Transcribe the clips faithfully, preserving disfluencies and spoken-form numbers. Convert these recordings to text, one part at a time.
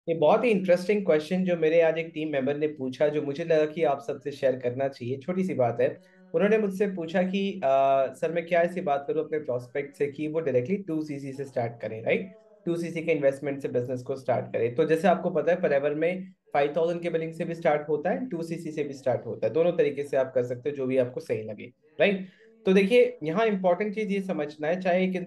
ये बहुत ही interesting question जो मेरे आज एक टीम मेंबर ने पूछा, जो मुझे लगा कि आप सबसे शेयर करना चाहिए। छोटी सी बात है। उन्होंने मुझसे पूछा कि आ, सर मैं क्या ऐसी बात करूं अपने प्रोस्पेक्ट से कि वो डायरेक्टली टू सीसी से स्टार्ट करें, राइट। टू सीसी के इन्वेस्टमेंट से बिजनेस को स्टार्ट करें। तो जैसे आपको पता है फॉरएवर में फाइव थाउजेंड के बिलिंग से भी स्टार्ट होता है, टू सीसी से भी स्टार्ट होता है। दोनों तरीके से आप कर सकते हो, जो भी आपको सही लगे, राइट। तो देखिए यहाँ इंपॉर्टेंट चीज ये समझना है, चाहे एक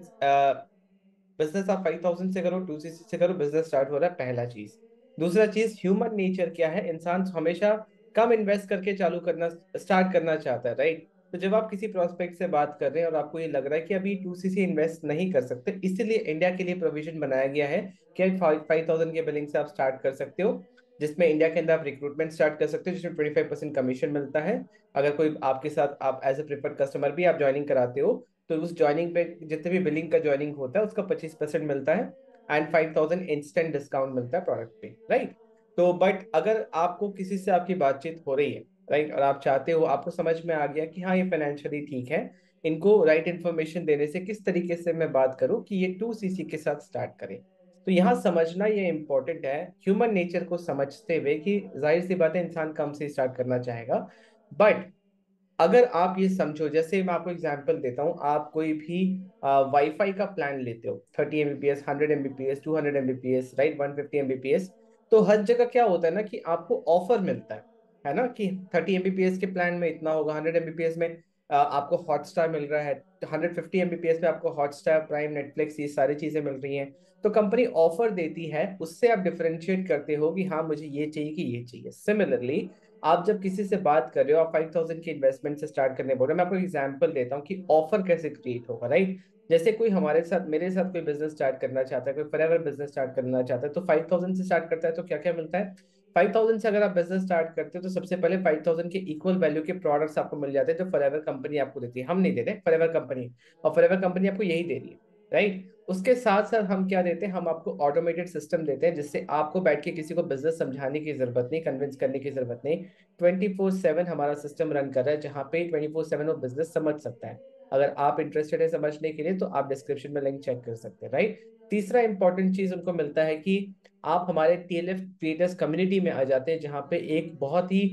बिजनेस आप फाइव थाउजेंड से करो, टू सीसी से करो, बिजनेस स्टार्ट हो रहा है, पहला चीज। दूसरा चीज, ह्यूमन नेचर क्या है, इंसान हमेशा कम इन्वेस्ट करके चालू करना स्टार्ट करना चाहता है, राइट। तो जब आप किसी प्रोस्पेक्ट से बात कर रहे हैं और आपको ये लग रहा है कि अभी टू सीसी इन्वेस्ट नहीं कर सकते, इसीलिए इंडिया के लिए प्रोविजन बनाया गया है कि फाइव थाउजेंड के बिलिंग से आप स्टार्ट कर सकते हो, जिसमें इंडिया के अंदर आप रिक्रूटमेंट स्टार्ट कर सकते हो, जिसमें ट्वेंटी फाइव परसेंट कमीशन मिलता है। अगर कोई आपके साथ, आप एज ए प्रेफर्ड कस्टमर भी आप ज्वाइनिंग कराते हो, तो उस ज्वाइनिंग पे जितने भी बिलिंग का ज्वाइनिंग होता है उसका पच्चीस परसेंट मिलता है। And five thousand instant discount मिलता है प्रोडक्ट पे, राइट। तो बट अगर आपको किसी से आपकी बातचीत हो रही है, राइट, और आप चाहते हो, आपको समझ में आ गया कि हाँ ये फाइनेंशियली ठीक है, इनको राइट इन्फॉर्मेशन देने से किस तरीके से मैं बात करूं कि ये टू सीसी के साथ स्टार्ट करें। तो यहाँ समझना ये इंपॉर्टेंट है, ह्यूमन नेचर को समझते हुए कि जाहिर सी बात है इंसान कम से स्टार्ट करना चाहेगा। बट अगर आप ये समझो, जैसे मैं आपको एग्जांपल देता हूँ, आप कोई भी वाईफाई का प्लान लेते हो, thirty Mbps, hundred Mbps, two hundred Mbps, right, one fifty Mbps. तो हर जगह क्या होता है ना कि आपको ऑफर मिलता है है ना, कि थर्टी एमबीपीएस के प्लान में इतना होगा, हंड्रेड एमबीपीएस में अ, आपको हॉटस्टार मिल रहा है, हंड्रेड फिफ्टी एमबीपीएस में आपको हॉटस्टार, प्राइम, नेटफ्लिक्स, ये सारी चीजें मिल रही हैं। तो कंपनी ऑफर देती है, उससे आप डिफरेंशिएट करते हो कि हाँ मुझे ये चाहिए कि ये चाहिए। सिमिलरली आप जब किसी से बात कर रहे हो, आप फाइव थाउजेंड के इन्वेस्टमेंट से स्टार्ट करने बोल रहे हो, मैं आपको एग्जांपल देता हूँ कि ऑफर कैसे क्रिएट होगा, राइट। जैसे कोई हमारे साथ, मेरे साथ कोई बिजनेस स्टार्ट करना चाहता है, कोई फॉरएवर बिजनेस स्टार्ट करना चाहता है, तो फाइव थाउजेंड से स्टार्ट करता है, तो क्या क्या मिलता है। फाइव थाउजेंड से अगर आप बिजनेस स्टार्ट करते हो तो सबसे पहले फाइव थाउजेंड के इक्वल वैल्यू के प्रोडक्ट्स आपको मिल जाते हैं, जो फॉरएवर कंपनी आपको देती है, हम नहीं देते, फॉरएवर कंपनी। और फॉरएवर कंपनी आपको यही दे रही है, राइट। उसके साथ साथ हम क्या देते हैं, हम आपको ऑटोमेटेड सिस्टम देते हैं, जिससे आपको बैठ के किसी को बिजनेस समझाने की जरूरत नहीं, कन्विंस करने की जरूरत नहीं। ट्वेंटी फोर सेवन हमारा सिस्टम रन कर रहा है, जहाँ पे ट्वेंटी फोर सेवन वो बिजनेस समझ सकता है। अगर आप इंटरेस्टेड है समझने के लिए, तो आप डिस्क्रिप्शन में लिंक चेक कर सकते हैं, राइट। तीसरा इंपॉर्टेंट चीज उनको मिलता है कि आप हमारे टीएलएफ क्रिएटर्स कम्युनिटी में आ जाते हैं, जहाँ पे एक बहुत ही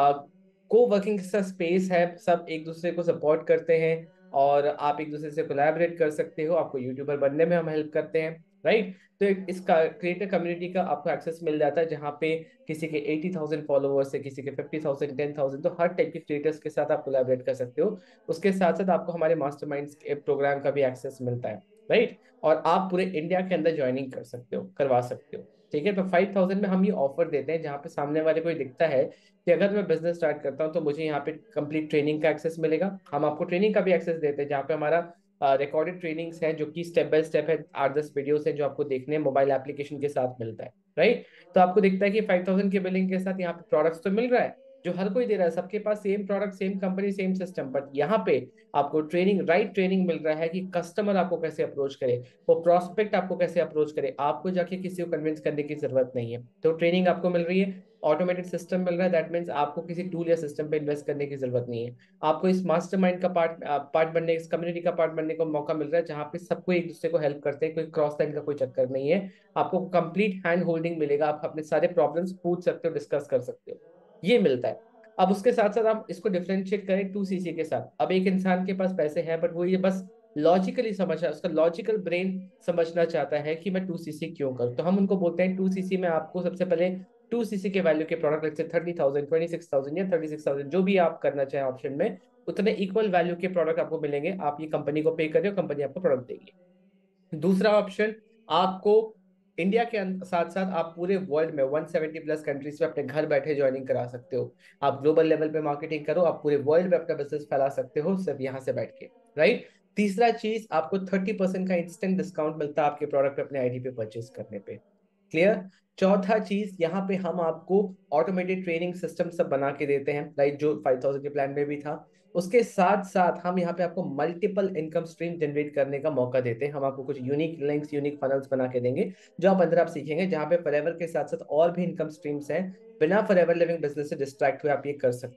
को वर्किंग सा स्पेस है, सब एक दूसरे को सपोर्ट करते हैं, और आप एक दूसरे से कोलैबोरेट कर सकते हो, आपको यूट्यूबर बनने में हम हेल्प करते हैं, राइट। तो एक इस क्रिएटर कम्युनिटी का आपको एक्सेस मिल जाता है, जहाँ पे किसी के एटी थाउजेंड फॉलोअर्स है, किसी के फिफ्टी थाउजेंड, टेन थाउजेंड, तो हर टाइप के क्रिएटर्स के साथ आप कोलैबोरेट कर सकते हो। उसके साथ साथ आपको हमारे मास्टरमाइंड्स के प्रोग्राम का भी एक्सेस मिलता है, राइट। और आप पूरे इंडिया के अंदर ज्वाइनिंग कर सकते हो, करवा सकते हो, ठीक है। तो फाइव थाउजेंड में हम ये ऑफर देते हैं, जहाँ पे सामने वाले को ये दिखता है कि अगर मैं बिजनेस स्टार्ट करता हूँ तो मुझे यहाँ पे कंप्लीट ट्रेनिंग का एक्सेस मिलेगा। हम आपको ट्रेनिंग का भी एक्सेस देते हैं, जहाँ पे हमारा रिकॉर्डेड ट्रेनिंग्स है, जो कि स्टेप बाय स्टेप है, आठ दस वीडियोस है, जो आपको देखने मोबाइल एप्लीकेशन के साथ मिलता है, राइट। तो आपको दिखता है कि फाइव थाउजेंड के बिलिंग के साथ यहाँ पे प्रोडक्ट्स तो मिल रहा है, जो हर कोई दे रहा है, सबके पास same product, same company, same system, but यहाँ पे आपको ट्रेनिंग, राइट ट्रेनिंग मिल रहा है कि कस्टमर आपको कैसे अप्रोच करे, वो प्रोस्पेक्ट आपको कैसे अप्रोच करे, आपको जाके किसी को कन्विंस करने की जरूरत नहीं है। तो ट्रेनिंग आपको मिल रही है, ऑटोमेटेड सिस्टम मिल रहा है, दैट मीन्स आपको किसी टूल या सिस्टम पे इन्वेस्ट करने की जरूरत नहीं है। आपको इस मास्टरमाइंड का पार्ट पार्ट बनने, इस कम्युनिटी का पार्ट बनने का मौका मिल रहा है, जहाँ पे सबको एक दूसरे को हेल्प करते हैं, कोई क्रॉस लाइन का कोई चक्कर नहीं है। आपको कंप्लीट हैंड होल्डिंग मिलेगा, आप अपने सारे प्रॉब्लम्स पूछ सकते हो, डिस्कस कर सकते हो, ये मिलता है। अब उसके साथ साथ आप इसको डिफरेंशिएट करें टू सीसी के साथ। अब एक इंसान के पास पैसे हैं, बट वो ये बस लॉजिकली समझ रहा है, उसका लॉजिकल ब्रेन समझना चाहता है कि मैं टू सीसी क्यों करूं, तो हम उनको बोलते हैं टू सीसी में आपको सबसे पहले टू सीसी के वैल्यू के प्रोडक्ट, जैसे thirty thousand, twenty six thousand, या थर्टी सिक्स थाउजेंड, जो भी आप करना चाहें ऑप्शन में, उतने इक्वल वैल्यू के प्रोडक्ट आपको मिलेंगे। आप ये कंपनी को पे कर रहे हो, कंपनी आपको प्रोडक्ट देगी। दूसरा ऑप्शन, आपको इंडिया के साथ साथ आप पूरे वर्ल्ड में वन सेवेंटी प्लस कंट्रीज में अपने घर बैठे ज्वाइनिंग करा सकते हो। आप ग्लोबल लेवल पे मार्केटिंग करो, आप पूरे वर्ल्ड में अपना बिजनेस फैला सकते हो, सिर्फ यहाँ से बैठ के, राइट। तीसरा चीज, आपको थर्टी परसेंट का इंस्टेंट डिस्काउंट मिलता है आपके प्रोडक्ट अपने आईडी पे परचेज करने पे, क्लियर। चौथा चीज, यहाँ पे हम आपको ऑटोमेटेड ट्रेनिंग सिस्टम सब बना के देते हैं, राइट, जो फाइव थाउजेंड के प्लान में भी था। उसके साथ साथ हम यहाँ पे आपको मल्टीपल इनकम स्ट्रीम जनरेट करने का मौका देते हैं। हम आपको कुछ यूनिक लिंक्स, यूनिक फनल्स बना के देंगे, जो आप अंदर आप सीखेंगे, जहाँ पे फॉरएवर के साथ साथ और भी इनकम स्ट्रीम्स हैं। बिना फॉरएवर लिविंग बिजनेस से डिस्ट्रैक्ट हुए आप ये कर सकते हो।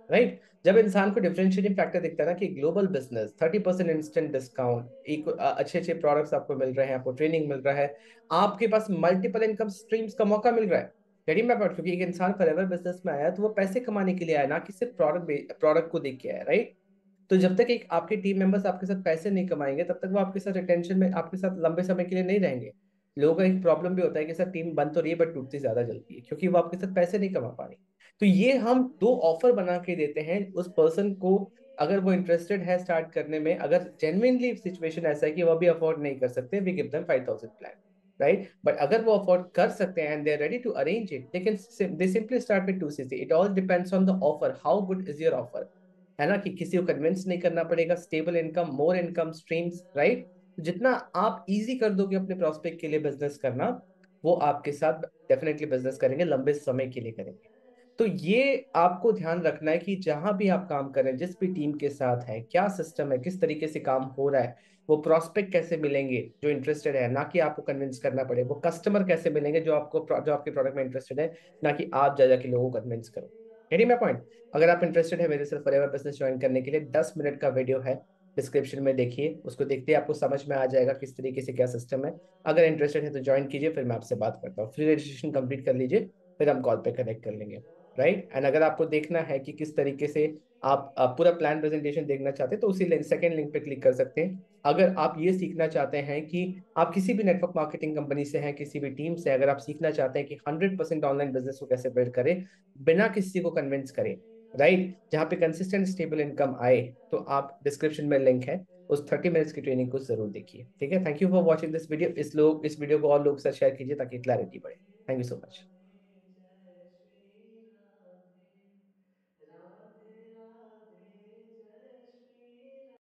राइट। जब इंसान को डिफरेंशिएटिंग फैक्टर दिखता है ना कि global business, thirty percent instant discount, एक अच्छे अच्छे प्रोडक्ट्स आपको मिल रहे हैं, आपको ट्रेनिंग मिल रहा है, आपके पास मल्टीपल इनकम स्ट्रीम्स का मौका मिल रहा है। कह मैं बात, क्योंकि एक इंसान फॉरएवर बिजनेस में आया तो वो पैसे कमाने के लिए आया, ना कि सिर्फ प्रोडक्ट प्रोडक्ट को देख के आया, राइट। तो जब तक एक आपके टीम मेंबर्स आपके साथ पैसे नहीं कमाएंगे तब तक वो आपके साथ रिटेंशन में आपके साथ लंबे समय के लिए नहीं रहेंगे। लोगों का एक प्रॉब्लम भी होता है कि सर टीम बन तो रही है बट टूटती ज्यादा जल्दी है, क्योंकि वो आपके साथ पैसे नहीं कमा पा रही। तो ये हम दो ऑफर बना के देते हैं उस पर्सन को, अगर वो इंटरेस्टेड है स्टार्ट करने में, अगर जेन्युइनली सिचुएशन ऐसा है कि वो भी अफोर्ड नहीं कर सकते, we give them five thousand plan, right. But अगर वो अफोर्ड कर सकते हैं and they are ready to arrange it, they can they simply start with two CC. It all depends on the offer, how good is your offer, है ना, कि किसी को कन्विंस नहीं करना पड़ेगा, stable income, more income streams, right. जितना आप इजी कर दोगे अपने प्रोस्पेक्ट के लिए बिजनेस करना, वो आपके साथ डेफिनेटली बिजनेस करेंगे, लंबे समय के लिए करेंगे। तो ये आपको ध्यान रखना है कि जहां भी आप काम कर रहे हैं, जिस भी टीम के साथ है, क्या सिस्टम है, किस तरीके से काम हो रहा है, वो प्रोस्पेक्ट कैसे मिलेंगे जो इंटरेस्टेड है, ना कि आपको कन्विंस करना पड़े, वो कस्टमर कैसे मिलेंगे जो आपको जो आपके प्रोडक्ट में इंटरेस्टेड है, ना कि आप जा जाके लोगों को कन्विंस करो। Getting my point. अगर आप इंटरेस्टेड है मेरे साथ फॉरएवर बिजनेस ज्वाइन करने के लिए, दस मिनट का वीडियो है, डिस्क्रिप्शन में देखिए, उसको देखते ही आपको समझ में आ जाएगा किस तरीके से क्या सिस्टम है। अगर इंटरेस्टेड है तो ज्वाइन कीजिए, फिर मैं आपसे बात करता हूँ, फ्री रजिस्ट्रेशन कंप्लीट कर लीजिए, फिर हम कॉल पे कनेक्ट कर लेंगे, राइट। एंड अगर आपको देखना है कि किस तरीके से आप, आप पूरा प्लान प्रेजेंटेशन देखना चाहते हैं तो उसी लिंक, सेकंड लिंक पे क्लिक कर सकते हैं। अगर आप ये सीखना चाहते हैं कि आप किसी भी नेटवर्क मार्केटिंग कंपनी से हैं, किसी भी टीम से, अगर आप सीखना चाहते हैं कि हंड्रेड परसेंट ऑनलाइन बिजनेस को कैसे बिल्ड करें बिना किसी को कन्विंस करें, राइट, जहाँ पे कंसिस्टेंट स्टेबल इनकम आए, तो आप, डिस्क्रिप्शन में लिंक है, उस थर्टी मिनट्स की ट्रेनिंग को जरूर देखिए, ठीक है। Thank you for watching this video. इस लोग इस वीडियो को और लोग के साथ शेयर कीजिए ताकि क्लैरिटी बढ़े। Thank you so much.